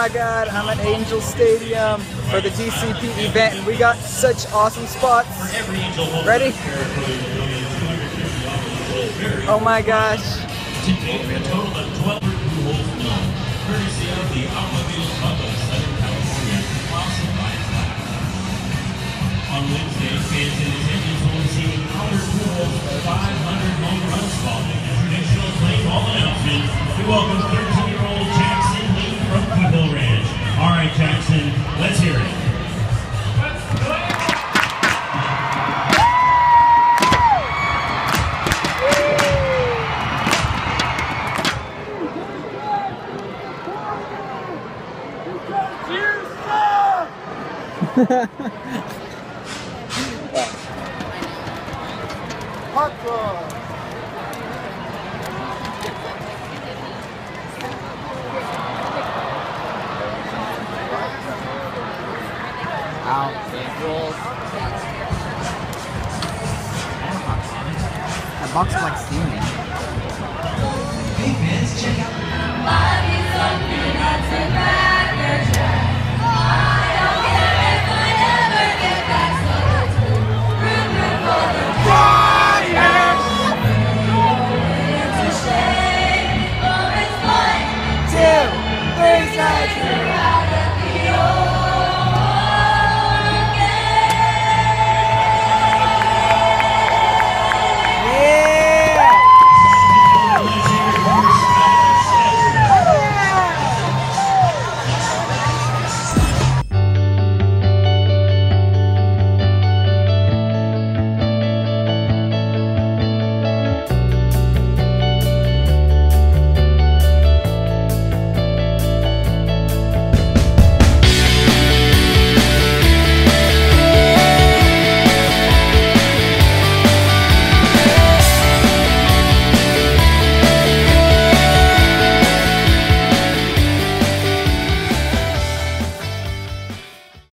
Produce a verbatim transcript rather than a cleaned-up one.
my god, I'm at Angel Stadium for the D C P event and we got such awesome spots. Ready? Oh my gosh. Today we have a total of twelve who holds the known, courtesy of the Automobile Club of Southern California, sponsored by Flat. On Wednesday, fans in attendance will receive Albert Pujols five hundred home run squad and traditional play ball announcement to welcome thirteen-year-old Jackson Lee from People Ranch. All right, Jackson, let's hear it. Hot dog. Ow, it rolls. That box is like steaming. Hey fans, check out.